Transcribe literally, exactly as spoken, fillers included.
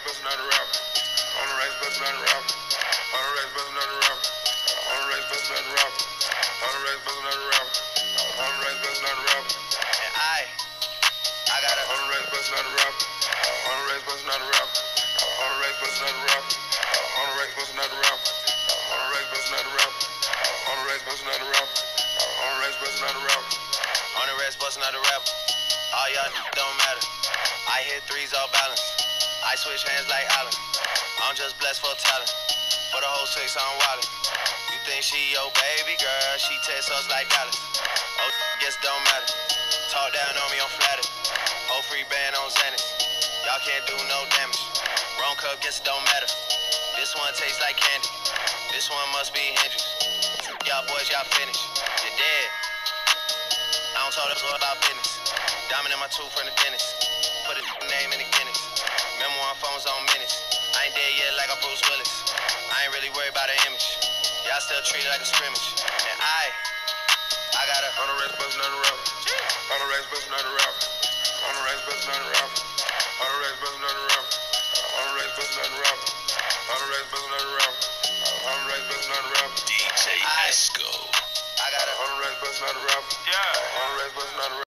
bustin' out a rap. On the race, bustin' out a rap. On the race, bustin' out a rap. On the race, bustin' out a rap. On the race, bustin' out a rap. On the race, bustin' out a rap. And I, I got a on the race, bustin' out a rap. On the race, bustin' out a rap. On the race, bustin' out a rap. On the race, bustin' out a rap. On the race, bustin' out a rap. On the race, bustin' out a rap. On the race, bustin' out a rap. On the race, bustin' out a rap. All y'all don't matter. I hit threes all balance. I switch hands like Allen. I'm just blessed for talent. For the whole six, I'm wildin'. You think she your baby girl? She text us like Dallas. Oh, guess don't matter. Talk down on me, I'm flattered. Whole free band on Xanax. Y'all can't do no damage. Wrong cup, guess it don't matter. This one tastes like candy. This one must be Hendrix. Y'all boys, y'all finished. You're dead. I don't talk about business. Diamond in my tooth from the dentist. Put a name in the Guinness. Memoir phones on minutes. I ain't dead yet like a Bruce Willis. I ain't really worried about the image. Y'all still treat it like a scrimmage. And I, I got a on the race bustin' out a rap. On the race bustin' out a rap. On the race bustin' out a rap. On the race bustin' out a rap. On the race bustin' out a rap. On the race bustin' out a rap. On the race bustin' out a rap. D J Esco. I got a on the race bustin' out a rap. Yeah. On the race bustin' out a rap.